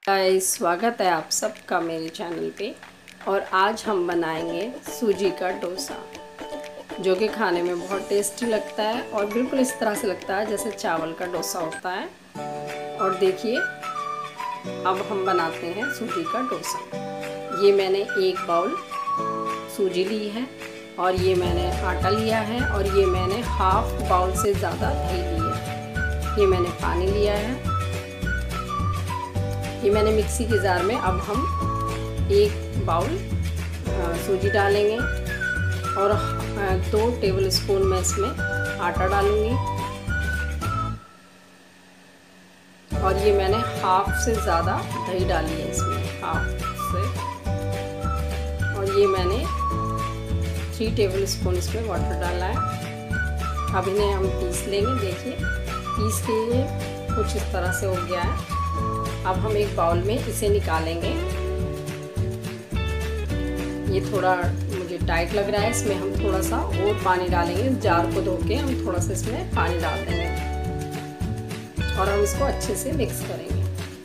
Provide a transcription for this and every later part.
Guys, स्वागत है आप सबका मेरे चैनल पे। और आज हम बनाएंगे सूजी का डोसा, जो कि खाने में बहुत टेस्टी लगता है और बिल्कुल इस तरह से लगता है जैसे चावल का डोसा होता है। और देखिए, अब हम बनाते हैं सूजी का डोसा। ये मैंने 1 बाउल सूजी ली है और ये मैंने आटा लिया है और ये मैंने हाफ बाउल से ज़्यादा दही ली है। ये मैंने पानी लिया है। ये मैंने मिक्सी के जार में अब हम 1 बाउल सूजी डालेंगे और 2 टेबल स्पून मैं इसमें आटा डालूंगी। और ये मैंने हाफ से ज़्यादा दही डाली है इसमें, हाफ से। और ये मैंने 3 टेबल स्पून इसमें वाटर डाला है। अब इन्हें हम पीस लेंगे। देखिए, पीस के ये कुछ इस तरह से हो गया है। अब हम 1 बाउल में इसे निकालेंगे। ये थोड़ा मुझे टाइट लग रहा है, इसमें हम थोड़ा सा और पानी डालेंगे। जार को धो के हम थोड़ा सा इसमें पानी डाल देंगे और हम इसको अच्छे से मिक्स करेंगे।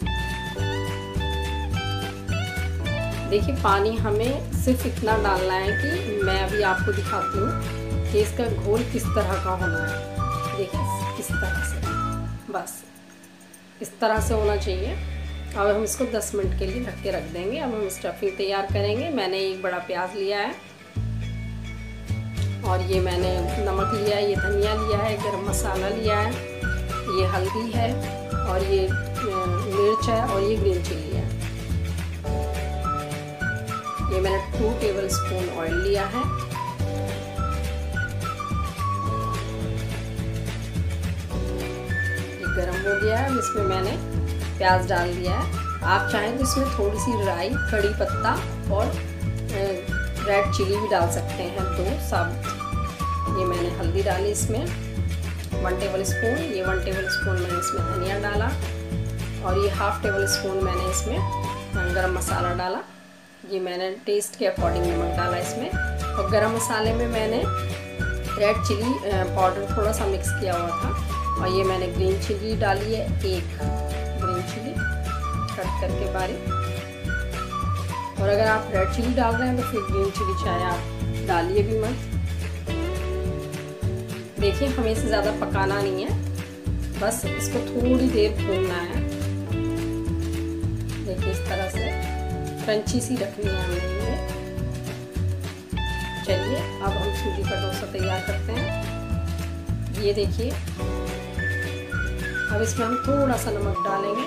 देखिए, पानी हमें सिर्फ इतना डालना है कि मैं अभी आपको दिखाती हूँ कि इसका घोल किस तरह का होना है। देखिए, किस तरह से, बस इस तरह से होना चाहिए। अब हम इसको 10 मिनट के लिए ढक के रख देंगे। अब हम स्टफिंग तैयार करेंगे। मैंने 1 बड़ा प्याज लिया है और ये मैंने नमक लिया है, ये धनिया लिया है, गरम मसाला लिया है, ये हल्दी है और ये मिर्च है और ये ग्रीन चिली है। ये मैंने 2 टेबल स्पून ऑयल लिया है। गरम हो गया है। इसमें मैंने प्याज डाल दिया है। आप चाहें तो इसमें थोड़ी सी राई, कड़ी पत्ता और रेड चिली भी डाल सकते हैं, 2 साबुत। ये मैंने हल्दी डाली इसमें 1 टेबल स्पून। ये 1 टेबल स्पून मैंने इसमें धनिया डाला और ये हाफ टेबल स्पून मैंने इसमें गरम मसाला डाला। ये मैंने टेस्ट के अकॉर्डिंग नमक डाला इसमें। और गरम मसाले में मैंने रेड चिली पाउडर थोड़ा सा मिक्स किया हुआ था। और ये मैंने ग्रीन चिली डाली है, 1 ग्रीन चिली कट करके बारीक। और अगर आप रेड चिली डाल रहे हैं तो फिर ग्रीन चिली चाहे आप डालिए भी मत। देखिए, हमें इसे ज़्यादा पकाना नहीं है, बस इसको थोड़ी देर भूनना है। देखिए, इस तरह से क्रंची सी रखनी है हमें ये। चलिए, अब हम सूजी का डोसा तैयार करते हैं। ये देखिए, अब इसमें हम थोड़ा सा नमक डालेंगे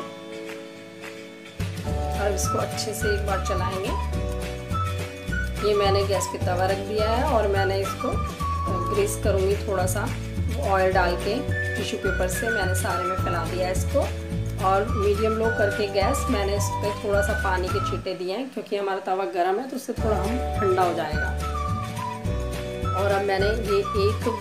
और इसको अच्छे से एक बार चलाएंगे। ये मैंने गैस पे तवा रख दिया है और मैंने इसको ग्रीस करूँगी थोड़ा सा ऑयल डाल के। टिश्यू पेपर से मैंने सारे में फैला दिया है इसको और मीडियम लो करके गैस। मैंने इस पर थोड़ा सा पानी के छींटे दिए हैं क्योंकि हमारा तवा गर्म है तो उससे थोड़ा हम ठंडा हो जाएगा। और अब मैंने ये 1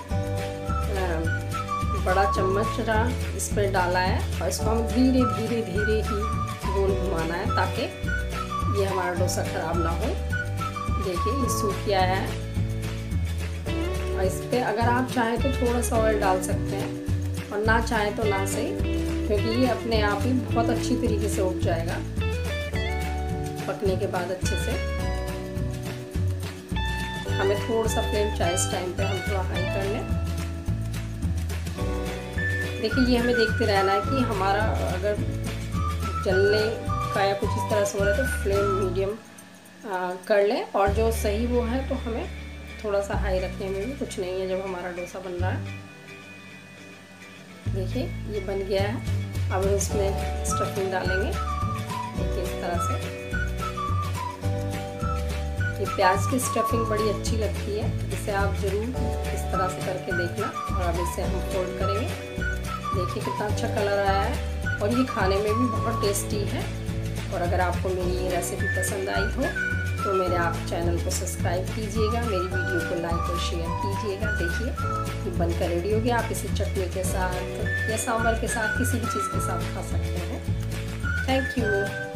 बड़ा चम्मच इस पर डाला है और इसको हम धीरे धीरे धीरे ही गोल घुमाना है ताकि ये हमारा डोसा ख़राब ना हो। देखिए, ये सूख गया है। और इस पर अगर आप चाहें तो थोड़ा सा ऑयल डाल सकते हैं और ना चाहें तो ना सही, क्योंकि ये अपने आप ही बहुत अच्छी तरीके से उग जाएगा पकने के बाद अच्छे से। हमें थोड़ा सा फ्लेम चाहे इस टाइम पे हम थोड़ा हाई कर लें। देखिए, ये हमें देखते रहना है कि हमारा अगर जलने का या कुछ इस तरह से हो रहा है तो फ्लेम मीडियम कर लें। और जो सही वो है तो हमें थोड़ा सा हाई रखने में भी कुछ नहीं है जब हमारा डोसा बन रहा है। देखिए, ये बन गया है। अब हम इसमें स्टफिंग डालेंगे। देखिए, इस तरह से। ये प्याज की स्टफिंग बड़ी अच्छी लगती है, इसे आप ज़रूर इस तरह से करके देखना। और अब इसे हम फोल्ड करेंगे। देखिए, कितना अच्छा कलर आया है और ये खाने में भी बहुत टेस्टी है। और अगर आपको मेरी ये रेसिपी पसंद आई हो तो मेरे आप चैनल को सब्सक्राइब कीजिएगा, मेरी वीडियो को लाइक और शेयर कीजिएगा। देखिए, ये बनकर रेडी हो गया। आप इसे चटनी के साथ या सांभर के साथ, किसी भी चीज़ के साथ खा सकते हैं। Thank you.